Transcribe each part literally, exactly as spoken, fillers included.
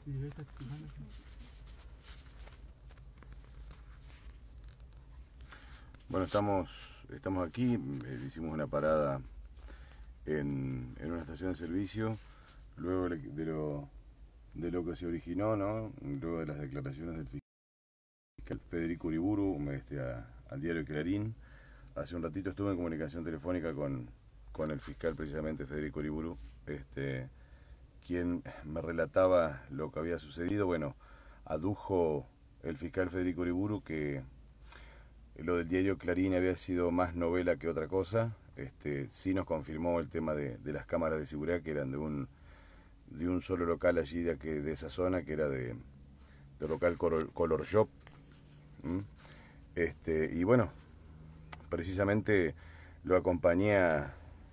Bueno, estamos, estamos aquí, eh, hicimos una parada en, en una estación de servicio, luego de lo, de lo que se originó, ¿no? Luego de las declaraciones del fiscal Federico Uriburu este, a, al diario Clarín. Hace un ratito estuve en comunicación telefónica con, con el fiscal precisamente Federico Uriburu, este, quien me relataba lo que había sucedido. Bueno, adujo el fiscal Federico Uriburu que lo del diario Clarín había sido más novela que otra cosa. Este, sí nos confirmó el tema de, de las cámaras de seguridad, que eran de un, de un solo local allí de, de esa zona, que era de, de local Color, Color Shop. ¿Mm? Este, y bueno, precisamente lo acompañé a,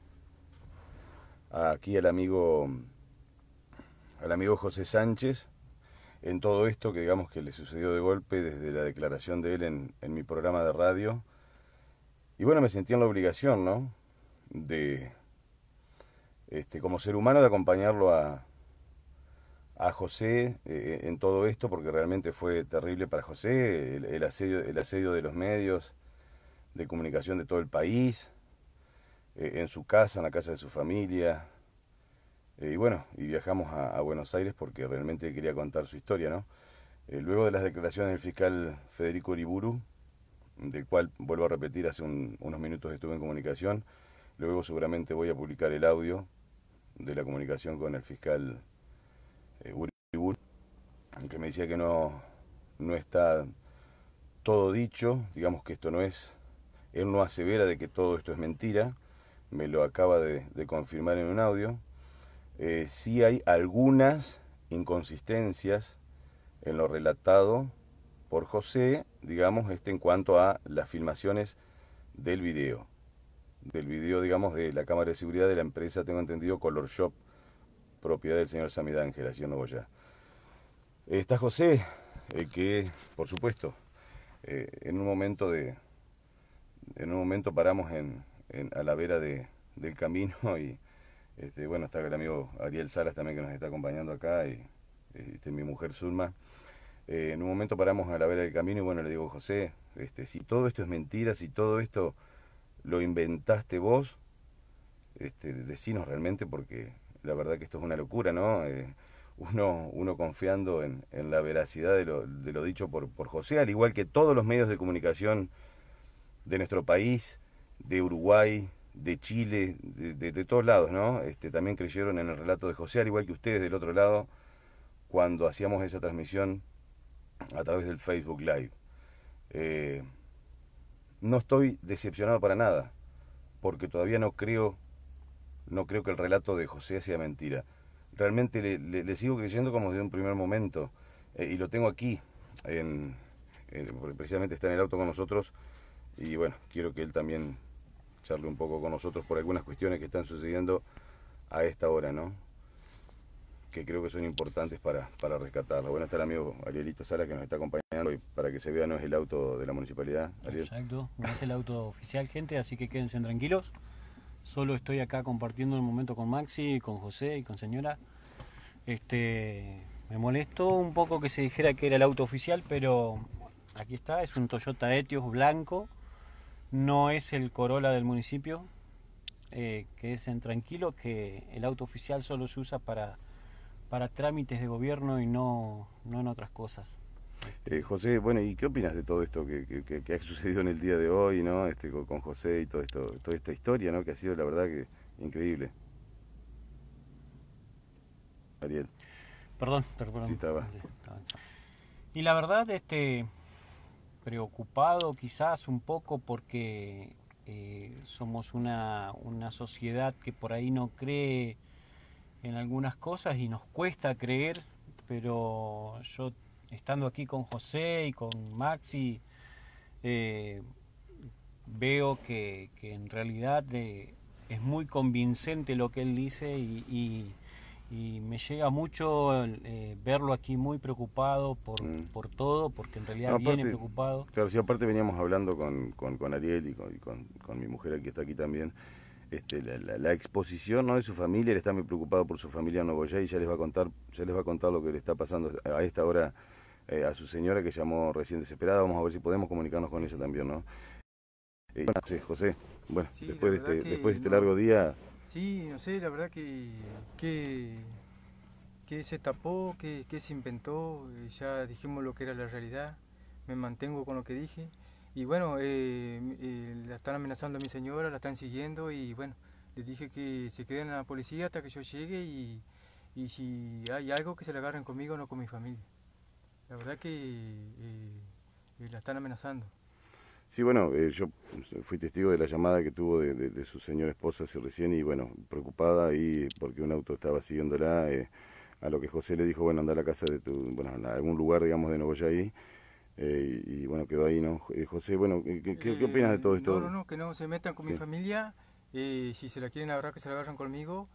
a aquí al amigo, al amigo José Sánchez, en todo esto que digamos que le sucedió de golpe desde la declaración de él en, en mi programa de radio. Y bueno, me sentí en la obligación, ¿no? De, este, como ser humano, de acompañarlo a, a José eh, en todo esto, porque realmente fue terrible para José el, el, asedio, el asedio de los medios de comunicación de todo el país, eh, en su casa, en la casa de su familia. Eh, y bueno, y viajamos a, a Buenos Aires porque realmente quería contar su historia, ¿no? Eh, luego de las declaraciones del fiscal Federico Uriburu, del cual, vuelvo a repetir, hace un, unos minutos estuve en comunicación, luego seguramente voy a publicar el audio de la comunicación con el fiscal eh, Uriburu, que me decía que no, no está todo dicho, digamos que esto no es, él no asevera de que todo esto es mentira, me lo acaba de, de confirmar en un audio. Eh, sí hay algunas inconsistencias en lo relatado por José, digamos, este en cuanto a las filmaciones del video, del video, digamos, de la cámara de seguridad de la empresa, tengo entendido, Color Shop, propiedad del señor Samid Ángel, allí en Nogoyá. Está José, eh, que, por supuesto, eh, en un momento de, en un momento paramos en, en a la vera de, del camino y este, bueno, está el amigo Ariel Salas también que nos está acompañando acá y este, mi mujer Zulma. Eh, en un momento paramos a la vera del camino y bueno, le digo, José, este, si todo esto es mentira, si todo esto lo inventaste vos, este, decinos realmente, porque la verdad que esto es una locura, ¿no? Eh, uno, uno confiando en, en la veracidad de lo, de lo dicho por, por José, al igual que todos los medios de comunicación de nuestro país, de Uruguay, de Chile, de, de, de todos lados, ¿no? Este, también creyeron en el relato de José, al igual que ustedes del otro lado, cuando hacíamos esa transmisión a través del Facebook Live. Eh, no estoy decepcionado para nada, porque todavía no creo, no creo que el relato de José sea mentira. Realmente le, le, le sigo creyendo como desde un primer momento, eh, y lo tengo aquí, en, en, precisamente está en el auto con nosotros, y bueno, quiero que él también charle un poco con nosotros por algunas cuestiones que están sucediendo a esta hora, ¿no? Que creo que son importantes para, para rescatarlo. Bueno, está el amigo Arielito Sala que nos está acompañando y para que se vea no es el auto de la municipalidad. Ariel. Exacto, no es el auto oficial, gente, así que quédense tranquilos. Solo estoy acá compartiendo el momento con Maxi, con José y con señora. Este, me molestó un poco que se dijera que era el auto oficial, pero aquí está, es un Toyota Etios blanco. No es el Corolla del municipio, eh, quédense tranquilos que el auto oficial solo se usa para, para trámites de gobierno y no, no en otras cosas. Eh, José, bueno, ¿y qué opinas de todo esto que, que, que ha sucedido en el día de hoy, ¿no? Este, con, con José y todo esto, toda esta historia, ¿no? Que ha sido la verdad que increíble. Ariel. Perdón, perdón. Sí, estaba. Y la verdad, este, preocupado quizás un poco porque eh, somos una, una sociedad que por ahí no cree en algunas cosas y nos cuesta creer, pero yo estando aquí con José y con Maxi, eh, veo que, que en realidad eh, es muy convincente lo que él dice y, y, y me llega mucho eh, verlo aquí muy preocupado por, mm. por todo, porque en realidad no, aparte, viene preocupado. Claro, sí, aparte veníamos hablando con, con, con Ariel y, con, y con, con mi mujer que está aquí también. este, la, la, la exposición, ¿no?, de su familia. Él está muy preocupado por su familia en Nogoyá y ya les va a contar, ya les va a contar lo que le está pasando a esta hora eh, a su señora, que llamó recién desesperada. Vamos a ver si podemos comunicarnos con ella también, ¿no? Eh, bueno, sí, José, bueno, Sí, después de la verdad este, que después de este no, largo día, sí, no sé, la verdad que, que, que se tapó, que, que se inventó, eh, ya dijimos lo que era la realidad, me mantengo con lo que dije, y bueno, eh, eh, la están amenazando a mi señora, la están siguiendo, y bueno, les dije que se queden a la policía hasta que yo llegue, y, y si hay algo que se la agarren conmigo, no con mi familia. La verdad que eh, eh, la están amenazando. sí, bueno, eh, yo fui testigo de la llamada que tuvo de, de, de su señora esposa hace recién y bueno, preocupada ahí porque un auto estaba siguiéndola, eh, a lo que José le dijo, bueno, anda a la casa de tu, bueno, a algún lugar, digamos, de Nogoyá, eh, y bueno, quedó ahí, ¿no? Eh, José, bueno, ¿qué, qué, qué opinas de Eh, todo no, no, esto? no, que no se metan con mi Sí. familia. Eh, si se la quieren agarrar, que se la agarran conmigo.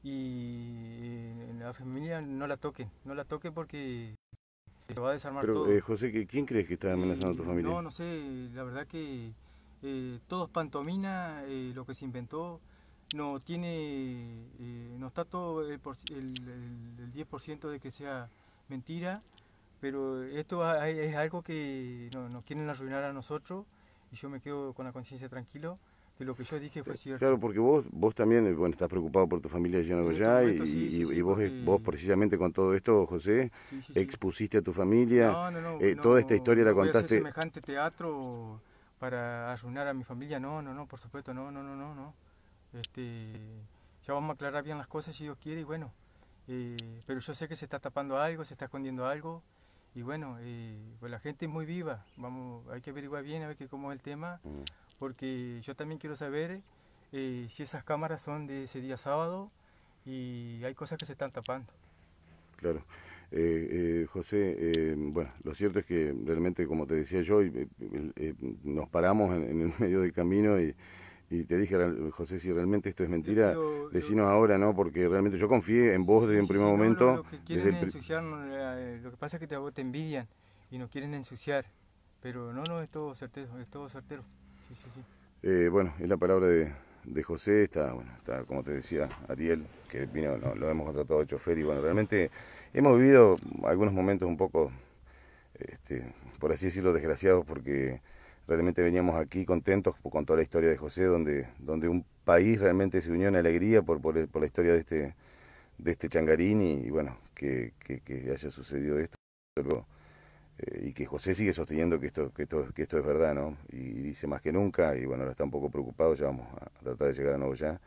Y eh, la familia no la toquen, no la toquen porque se va a desarmar Pero, eh, todo. José, ¿qué- ¿quién crees que está amenazando a tu Eh, familia? no, no sé, la verdad que eh, todo es pantomina, eh, lo que se inventó. No tiene, eh, no está todo el, por- el, el- el diez por ciento de que sea mentira, pero esto a- es algo que no- nos quieren arruinar a nosotros y yo me quedo con la conciencia tranquilo que lo que yo dije fue Eh, cierto. Claro, porque vos, vos también, eh, bueno, estás preocupado por tu familia allá en En estos Nogoyá y, momentos sí, y, sí, y sí, vos, eh, vos porque precisamente con todo esto, José, sí, sí, sí. expusiste a tu familia, No, no, no, eh, toda esta no, historia la no voy a hacer contaste. semejante teatro para arruinar a mi familia, no, no, no, por supuesto, no, no, no, no, no. Este, ya vamos a aclarar bien las cosas si Dios quiere y bueno, eh, pero yo sé que se está tapando algo, se está escondiendo algo y bueno, eh, pues la gente es muy viva, vamos, hay que averiguar bien a ver qué, cómo es el tema, Mm. porque yo también quiero saber eh, si esas cámaras son de ese día sábado y hay cosas que se están tapando. Claro. Eh, eh, José, eh, bueno, lo cierto es que realmente, como te decía yo, y, eh, eh, nos paramos en, en el medio del camino y, y te dije, real- José, si realmente esto es Le mentira, pido, lo- decinos ahora, ¿no? Porque realmente yo confié en vos desde sí, un sí, primer sí, no, lo, momento, lo que desde quieren el... es pri- ensuciar, eh, lo que pasa es que te, te envidian y nos quieren ensuciar, pero no, no, es todo certero, es todo certero. Sí, sí, sí. eh, bueno, es la palabra de, de José, está, bueno, está, como te decía, Ariel, que vino, no, lo hemos contratado de chofer y bueno, realmente hemos vivido algunos momentos un poco, este, por así decirlo, desgraciados, porque realmente veníamos aquí contentos con toda la historia de José, donde, donde un país realmente se unió en alegría por, por, el- por la historia de este, de este changarín y, y bueno, que, que, que haya sucedido esto. Luego, eh, y que José sigue sosteniendo que esto, que esto, que esto es verdad, ¿no? Y, y dice más que nunca, y bueno, ahora está un poco preocupado, ya vamos a, a tratar de llegar a Nogoyá.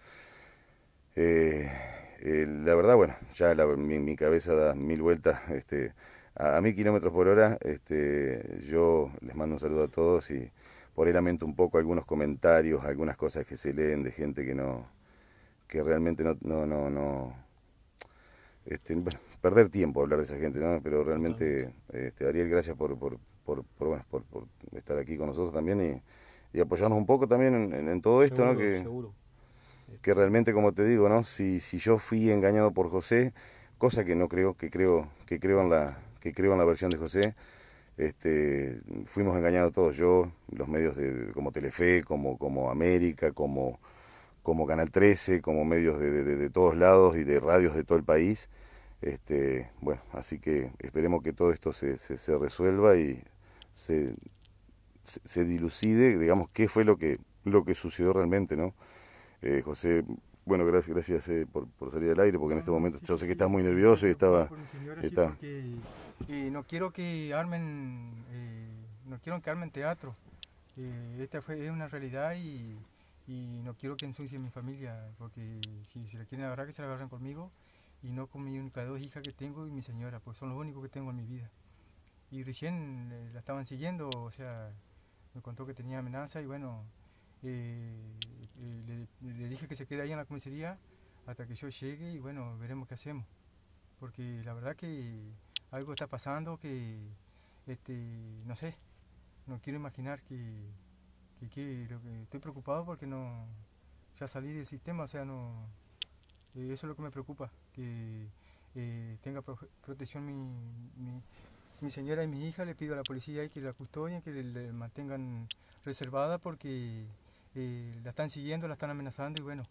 Eh, eh, la verdad, bueno, ya la- mi, mi cabeza da mil vueltas, este, a, a mil kilómetros por hora. Este, yo les mando un saludo a todos y por ahí lamento un poco algunos comentarios, algunas cosas que se leen de gente que no, que realmente no, no, no, no, este, bueno, perder tiempo hablar de esa gente, ¿no? Pero Totalmente. realmente, este, Ariel, gracias por, por, por, por, bueno, por, por estar aquí con nosotros también y, y apoyarnos un poco también en, en- en todo esto, ¿no? Seguro, Que, seguro. que Este, realmente, como te digo, ¿no? Si, si yo fui engañado por José, cosa que no creo, que creo, que creo en la, que creo en la versión de José, este, fuimos engañados todos, yo, los medios de, como Telefe, como, como América, como, como Canal trece, como medios de, de, de todos lados y de radios de todo el país. Este, bueno, así que esperemos que todo esto se, se, se resuelva y se, se, se dilucide, digamos, qué fue lo que, lo que sucedió realmente, ¿no? Eh, José, bueno, gracias, gracias eh, por, por salir al aire, porque en No, este no, momento sí, yo sí, sé que sí. estás muy Yo estoy nervioso y preocupado estaba, por mi señora, sí, está, porque eh, no quiero que armen, eh, no quiero que armen teatro. Eh, esta fue es una realidad y, y no quiero que ensucie mi familia, porque si se la quieren agarrar, que se la agarren conmigo y no con mi única dos hijas que tengo y mi señora, pues son los únicos que tengo en mi vida. Y recién eh, la estaban siguiendo, o sea, me contó que tenía amenaza y bueno, eh, eh, le, le dije que se quede ahí en la comisaría hasta que yo llegue y bueno, veremos qué hacemos. Porque la verdad que algo está pasando que, este, no sé, no quiero imaginar que, que, que lo que estoy preocupado porque no, ya salí del sistema, o sea, no, eh, eso es lo que me preocupa, que eh, tenga pro- protección mi, mi, mi señora y mi hija. Le pido a la policía ahí que la custodien, que le, le mantengan reservada porque eh, la están siguiendo, la están amenazando y bueno,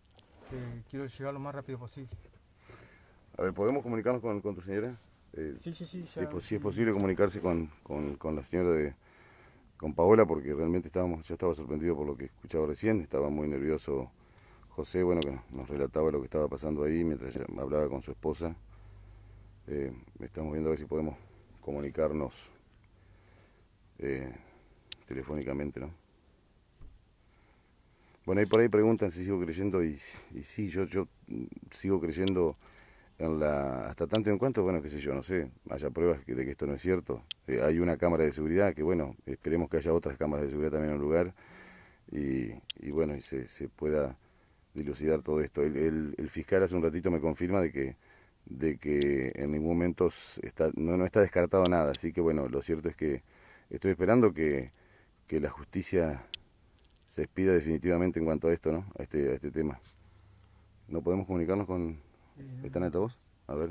eh, quiero llegar lo más rápido posible. A ver, ¿podemos comunicarnos con, con tu señora? Eh, Sí, sí, sí. si, Ya, es, si es sí. posible comunicarse con, con, con la señora de... con Paola, porque realmente estábamos, yo estaba sorprendido por lo que escuchaba recién, estaba muy nervioso José, bueno, que nos relataba lo que estaba pasando ahí mientras ella hablaba con su esposa. Eh, estamos viendo a ver si podemos comunicarnos eh, telefónicamente, ¿no? Bueno, ahí por ahí preguntan si sigo creyendo y, y sí, yo, yo sigo creyendo en la, hasta tanto en cuanto, bueno, qué sé yo, no sé, haya pruebas de que esto no es cierto. Eh, hay una cámara de seguridad que, bueno, esperemos que haya otras cámaras de seguridad también en el lugar y, y bueno, y se, se pueda dilucidar todo esto. El, el, el fiscal hace un ratito me confirma de que de que en ningún momento está, no, no está descartado nada, así que bueno, lo cierto es que estoy esperando que, que la justicia se expida definitivamente en cuanto a esto, ¿no? A este, a este tema. ¿No podemos comunicarnos con... ¿Está en altavoz? A ver.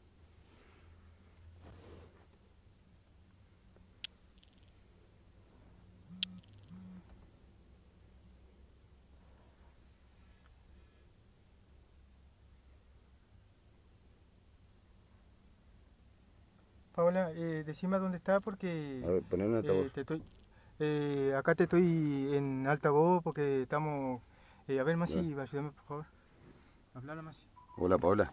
Paola, eh, decime dónde está porque A ver, poner en altavoz. eh, te estoy, eh, acá te estoy en altavoz porque estamos... Eh, a ver, Masi, Bueno. ayúdame por favor. Hablala, Masi. Hola, Paola.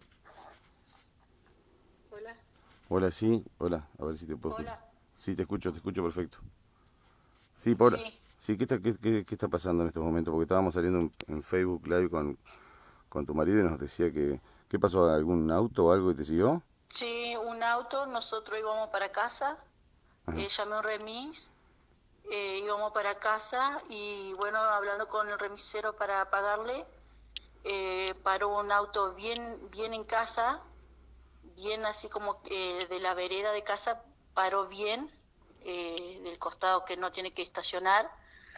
Hola. Hola, sí. Hola, a ver si te puedo Hola. escuchar. Sí, te escucho, te escucho perfecto. Sí, Paola. Sí. Sí, ¿qué está, qué, qué, qué está pasando en estos momentos? Porque estábamos saliendo en, en Facebook Live con, con tu marido y nos decía que... ¿Qué pasó? ¿Algún auto o algo que te siguió? Sí, un auto, nosotros íbamos para casa, Ajá. eh, llamé a un remis, eh, íbamos para casa y bueno, hablando con el remisero para pagarle, eh, paró un auto bien, bien en casa, bien así como eh, de la vereda de casa, paró bien, eh, del costado que no tiene que estacionar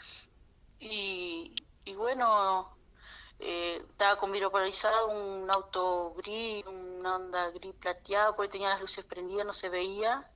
y, y bueno... Eh, estaba con vidrio polarizado, un auto gris, una Honda gris plateado, porque tenía las luces prendidas, no se veía.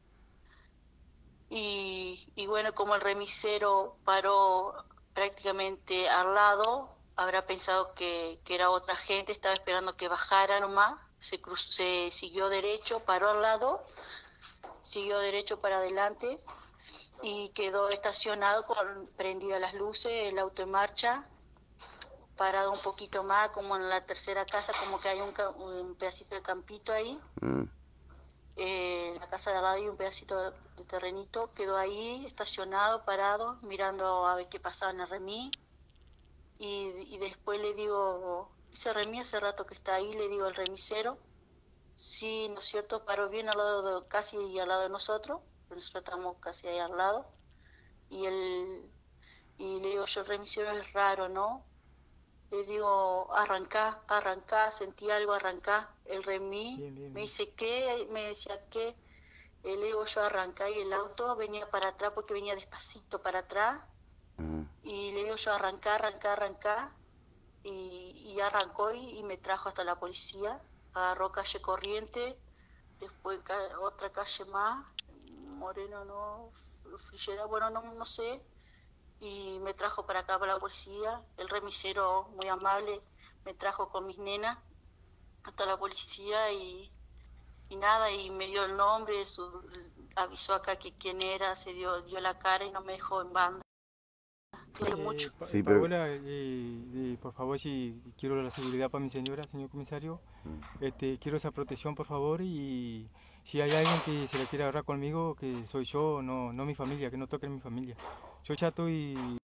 Y, y bueno, como el remisero paró prácticamente al lado, habrá pensado que, que era otra gente, estaba esperando que bajara nomás, se, cruzó, se siguió derecho, paró al lado, siguió derecho para adelante y quedó estacionado con prendidas las luces, el auto en marcha, parado un poquito más, como en la tercera casa, como que hay un, un pedacito de campito ahí. Mm. Eh, en la casa de al lado hay un pedacito de, de terrenito, quedó ahí estacionado, parado, mirando a ver qué pasaba en el remis. Y, y después le digo, ese remis hace rato que está ahí, le digo al remisero, sí, ¿no es cierto? Paró bien al lado de, casi al lado de nosotros, nosotros estamos casi ahí al lado. Y, el, y le digo yo, el remisero es raro, ¿no? Le digo, arrancá, arrancá, sentí algo, arrancá. El remis Bien, bien, me bien. dice, ¿qué? Me decía, ¿qué? Eh, le digo yo, arrancá, y el auto venía para atrás porque venía despacito para atrás. Ajá. Y le digo yo, arrancá, arrancá, arrancá. Y, y arrancó y, y me trajo hasta la policía. Agarró calle Corriente, después ca- otra calle más, Moreno, no, Frillera, bueno, no, no sé. Y me trajo para acá, para la policía. El remisero, muy amable, me trajo con mis nenas hasta la policía y, y nada, y me dio el nombre, su, avisó acá que quién era, se dio, dio la cara y no me dejó en banda. Quiero Eh, mucho. Pa- Sí, pero... Paola, eh, eh, por favor, si quiero la seguridad para mi señora, señor comisario, este, quiero esa protección, por favor, y si hay alguien que se la quiera agarrar conmigo, que soy yo, no, no mi familia, que no toque a mi familia. Yo ya estoy,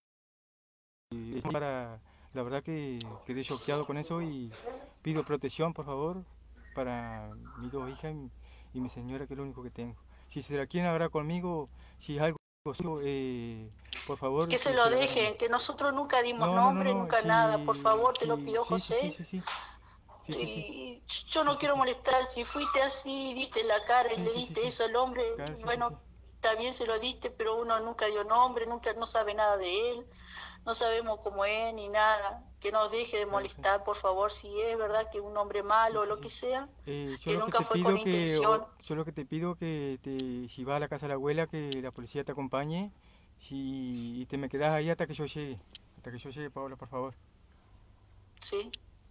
y para, la verdad que quedé choqueado con eso y pido protección, por favor, para mis dos hijas y, y mi señora, que es lo único que tengo. Si se la quieren agarrar conmigo, si es algo suyo, eh, por favor, Que se que lo se la agarren. dejen, que nosotros nunca dimos No, no, no, nombre, no, nunca nada. Por sí, favor, te lo sí, pido, sí, sí, sí, José. sí, sí, sí, sí, sí, Y yo sí, no sí, quiero sí, molestar. Si fuiste así, diste la cara y sí, le sí, sí, diste sí, eso al hombre, claro, sí, sí, bueno, sí. también se lo diste, pero uno nunca dio nombre, nunca no sabe nada de él, no sabemos cómo es ni nada. Que nos deje de Claro, claro. molestar, por favor, si es verdad que es un hombre malo Sí, o sí, lo que sí. sea, Eh, yo que lo que nunca te fue con pido que, intención. o- yo lo que te pido que te, si vas a la casa de la abuela, que la policía te acompañe, si, y te me quedas ahí hasta que yo llegue, hasta que yo llegue, Paola, por favor. Sí,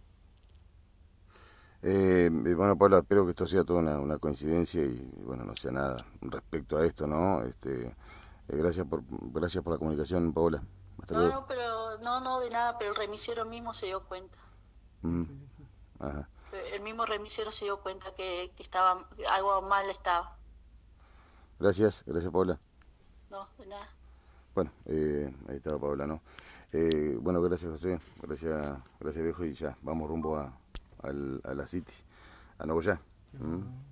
Eh, bueno, Paula, espero que esto sea toda una, una coincidencia y, bueno, no sea nada respecto a esto, ¿no? Este, eh, gracias por gracias por la comunicación, Paola. Hasta No, luego. no, pero no, no de nada, pero el remisero mismo se dio cuenta. Mm, ajá. El mismo remisero se dio cuenta que, que estaba, que algo mal estaba. Gracias, gracias, Paola. No, de nada. Bueno, eh, ahí estaba Paola, ¿no? Eh, bueno, gracias, José. Gracias, gracias, viejo. Y ya, vamos rumbo a, al- a la City, a Nogoyá. Sí, ¿Mm? no.